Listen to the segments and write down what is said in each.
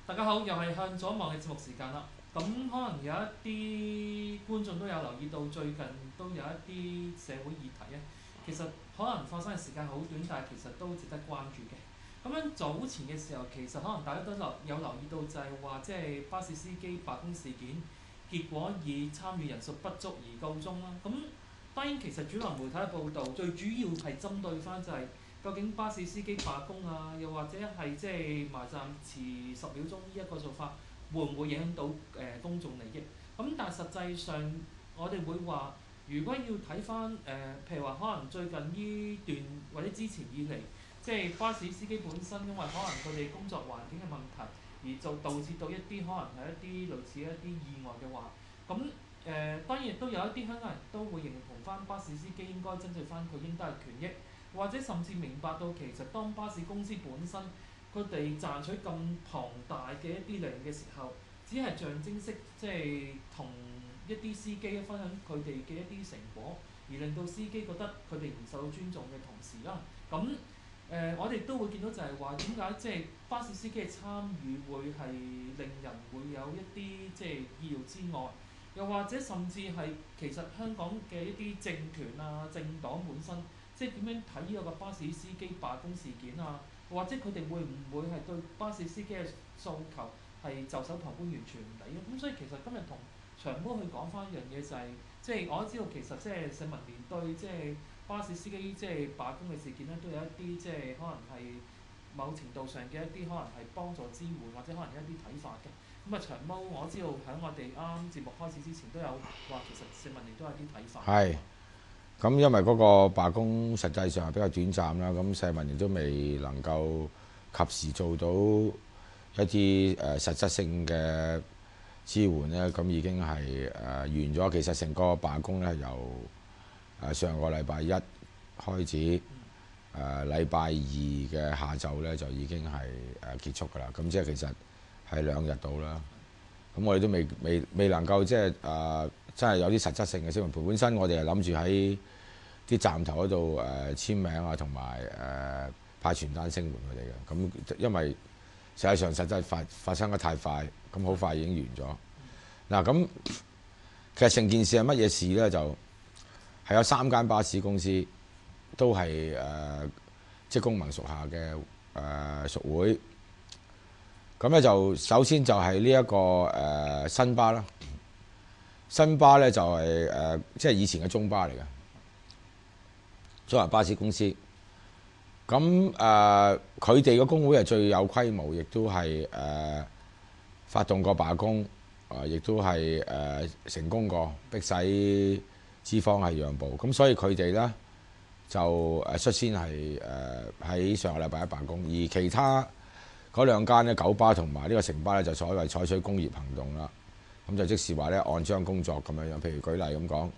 大家好，又係向左望嘅節目時間啦。咁可能有一啲觀眾都有留意到，最近都有一啲社會議題咧，其實可能發生嘅時間好短，但係其實都值得關注嘅。咁樣早前嘅時候，其實可能大家都有留意到，就係話即係巴士司機罷工事件，結果以參與人數不足而告終啦。咁當然其實主流媒體嘅報導最主要係針對翻就係、究竟巴士司機罷工啊，又或者係即係埋站遲10秒鐘呢一個做法，會唔會影響到公眾利益？咁但係實際上，我哋會話，如果要睇翻譬如話可能最近呢段或者之前以嚟，即係巴士司機本身，因為可能佢哋工作環境嘅問題，而就導致到一啲可能係一啲類似一啲意外嘅話，咁當然亦都有一啲香港人都會認同翻巴士司機應該爭取翻佢應得嘅權益。或者甚至明白到其實當巴士公司本身佢哋賺取咁龐大嘅一啲利潤嘅時候，只係象徵式即係同一啲司機分享佢哋嘅一啲成果，而令到司機覺得佢哋唔受到尊重嘅同時啦，咁我哋都會見到就係話點解即係巴士司機嘅參與會係令人會有一啲即係意料之外，又或者甚至係其實香港嘅一啲政權啊、政黨本身。即係點樣睇呢個巴士司機罷工事件啊？或者佢哋會唔會係對巴士司機嘅訴求係袖手旁觀，完全唔理咧？咁所以其實今日同長毛去講翻一樣嘢就係、即係我都知道其實即係社民連對即係巴士司機即係罷工嘅事件咧，都有一啲即係可能係某程度上嘅一啲可能係幫助支援，或者可能有一啲睇法嘅。咁啊長毛我知道喺我哋啱啱節目開始之前都有話，其實社民連都有啲睇法。 係，咁因為嗰個罷工實際上係比較短暫啦，咁社民連都未能夠及時做到一啲實質性嘅支援咧，咁已經係完咗。其實成個罷工咧由上個禮拜一開始，禮拜二嘅下晝咧就已經係結束㗎啦。咁即係其實係2日到啦。咁我哋都未能夠即係真係有啲實質性嘅支援。本身我哋係諗住喺啲站頭嗰度簽名啊，同埋派傳單聲援佢哋嘅。咁因為實際上實際發生得太快，咁好快已經完咗。嗱，咁其實成件事係乜嘢事咧？就係有3間巴士公司都係即係公盟屬下嘅屬會。咁咧就首先就係呢一個新巴啦。新巴咧就係即係以前嘅中巴嚟嘅，中華巴士公司。咁佢哋嘅工會係最有規模，亦都係發動過罷工，亦都係成功過，迫使資方係讓步。咁所以佢哋咧就率先係喺上個禮拜一罷工，而其他嗰2間咧，九巴同埋呢個城巴咧，就所謂採取工業行動啦。咁就即是話咧，按章工作咁樣樣。譬如舉例咁講，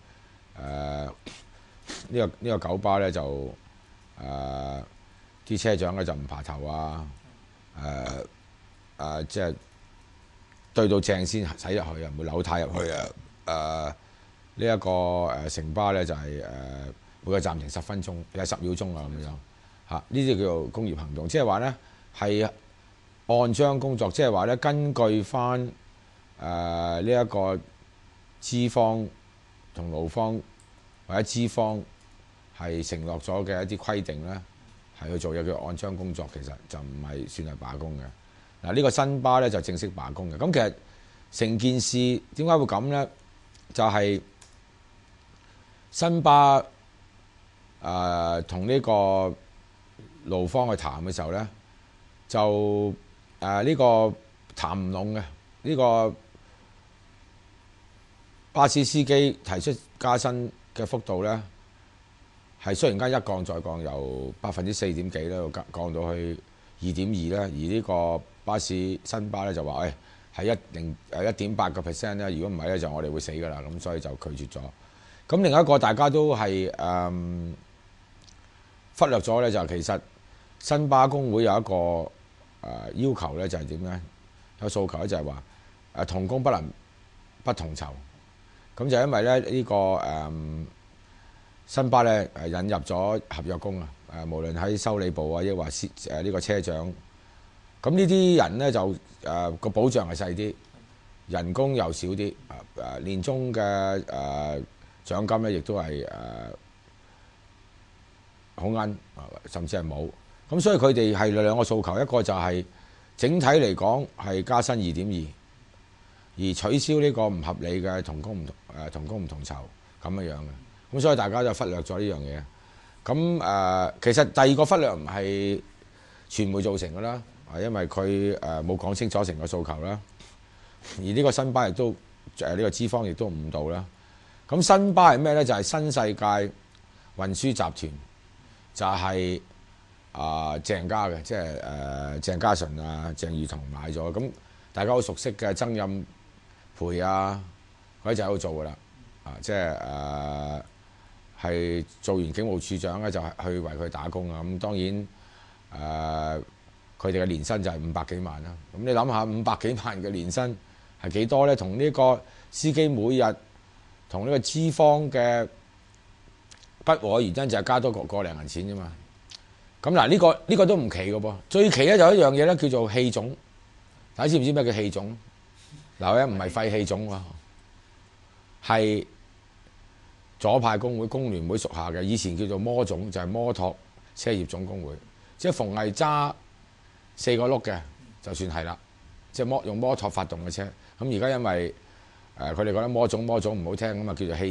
呢個九巴咧就啲車長咧就唔爬頭啊，即係對到正先駛入去啊，唔會扭軚入去啊。呢一個城巴咧就係每個暫停10分鐘，有10秒鐘啊咁樣嚇。呢啲叫做工業行動，即係話咧係按章工作，即係話咧根據翻呢一個資方同勞方或者資方係承諾咗嘅一啲規定咧，係去做嘢叫按章工作，其實就唔係算係罷工嘅。嗱，呢個新巴咧就正式罷工嘅。咁其實成件事點解會咁咧？就係新巴同呢個勞方去談嘅時候咧，就呢個談唔攏嘅。呢個巴士司機提出加薪嘅幅度咧，係雖然間一降再降，由4%幾咧降到去2.2咧，而呢個巴士新巴咧就話係1.8%咧，如果唔係咧就我哋會死㗎啦，咁所以就拒絕咗。咁另一個大家都係忽略咗咧，就其實新巴工會有一個要求咧，就係點咧？有訴求咧，就係話同工不能不同酬。咁就因為咧呢個新巴咧引入咗合約工啊，無論喺修理部啊，抑或呢個車長咁呢啲人咧就個保障係細啲，人工又少啲，年終嘅獎金咧亦都係好奀，甚至係冇。咁所以佢哋係兩個訴求，一個就係整體嚟講係加薪2.2，而取消呢個唔合理嘅同工唔同酬咁樣嘅。咁所以大家就忽略咗呢樣嘢。咁其實第二個忽略唔係傳媒造成㗎啦，因為佢冇講清楚成個訴求啦。而呢個新巴亦都呢個資方亦都誤導啦。咁新巴係咩呢？就係新世界運輸集團，就係鄭家嘅，即係鄭家純啊、鄭裕彤買咗。咁大家好熟悉嘅曾蔭培啊，佢就喺度做㗎啦。即係係做完警務處長咧，就係去為佢打工啊。咁當然佢哋嘅年薪就係500幾萬啦。咁你諗下500幾萬嘅年薪係幾多呢？同呢個司機每日同呢個資方嘅不和原因就係加多個零銀錢啫嘛。咁嗱呢個都唔奇嘅噃。最奇咧就有一樣嘢咧叫做氣總。大家知唔知咩叫氣總？嗱，唔係廢氣總喎，係左派工會工聯會屬下嘅，以前叫做摩總，就係摩托車業總工會。即係逢係揸4個轆嘅，就算係啦。即係用摩托發動嘅車。咁而家因為佢哋覺得摩總唔好聽，咁啊叫做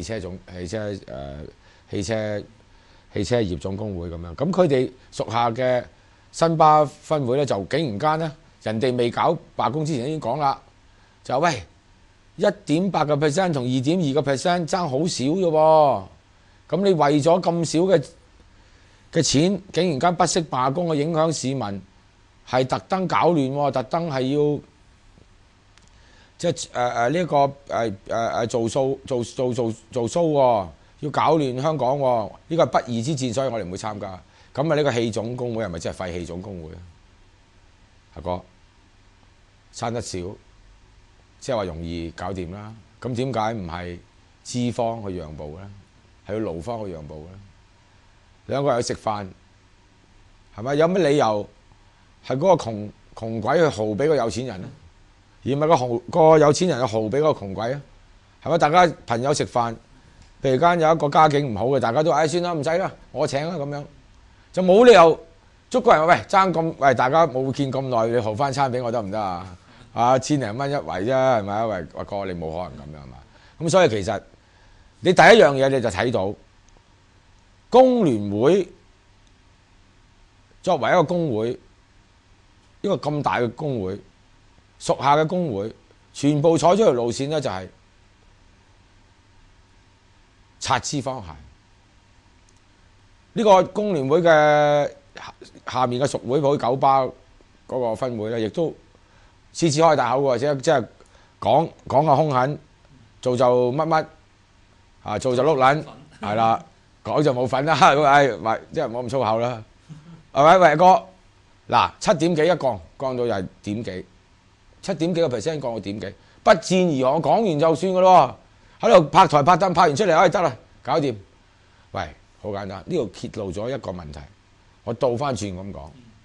汽車業總工會咁樣。咁佢哋屬下嘅新巴分會咧，就竟然間咧，人哋未搞罷工之前已經講啦，就喂1.8% 同2.2% 爭好少嘅喎。咁你為咗咁少嘅錢，竟然間不惜罷工，去影響市民，係特登搞亂喎，特登係要即係呢個做騷喎，要搞亂香港喎。呢個係不義之戰，所以我哋唔會參加。咁啊，呢個氣總工會係咪真係廢氣總工會啊？阿哥生得少，即係話容易搞掂啦。咁點解唔係資方去讓步咧？係要勞方去讓步咧？兩個人去食飯，係咪有乜理由係嗰個窮鬼去豪俾個有錢人咧？而唔係個有錢人去豪俾嗰個窮鬼啊？係咪？大家朋友食飯，譬如間有一個家境唔好嘅，大家都話算啦，唔使啦，我請啦咁樣，就冇理由捉個人話喂爭咁，喂大家冇見咁耐，你豪翻餐俾我得唔得啊？1,000零蚊一圍啫，係咪啊？喂，阿哥你冇可能咁樣嘛？咁所以其實你第一樣嘢你就睇到工聯會作為一個工會，一個咁大嘅工會，屬下嘅工會，全部採咗條路線咧，就係擦資方鞋。呢個工聯會嘅下面嘅屬會好九巴嗰個分會咧，亦都次次開大口喎，即係講下兇狠，做就乜乜啊，做就碌撚，係啦，講就冇份啦。喂，即係唔好咁粗口啦，係咪？喂，阿哥，嗱7點幾一降到又係點幾，7點幾個 percent 降到點幾，不戰而降，講完就算噶咯，喺度拍台拍燈拍完出嚟，得啦，搞掂。喂，好簡單，呢度揭露咗一個問題。我倒翻轉咁講，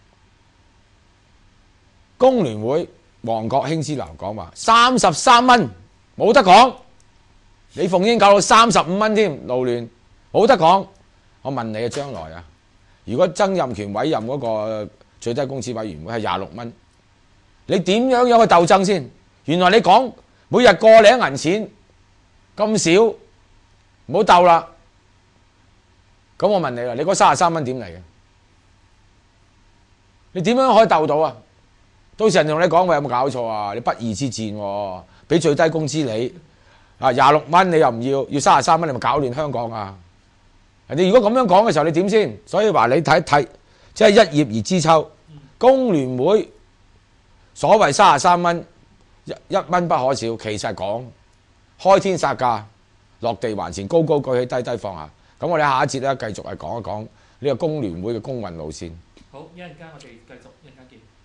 工聯會旺角興之樓講話33蚊冇得講，李鳳英搞到35蚊添，勞聯冇得講。我問你啊，將來啊，如果曾蔭權委任嗰個最低工資委員會係26蚊，你點樣去鬥爭先？原來你講每日個零銀錢咁少，唔好鬥啦。咁我問你啦，你嗰33蚊點嚟嘅？你點樣可以鬥到啊？到時人同你講，喂，有冇搞錯啊？你不義之戰喎，俾最低工資你26蚊，你又唔要33蚊，你咪搞亂香港啊？你如果咁樣講嘅時候，你點先？所以話你睇，即係一葉而知秋。工聯會所謂33蚊，一蚊不可少，其實係講開天殺價，落地還錢，高高舉起，低低放下。咁我哋下一節咧繼續係講一講呢個工聯會嘅工運路線。 好，一陣間我哋繼續，一陣間見。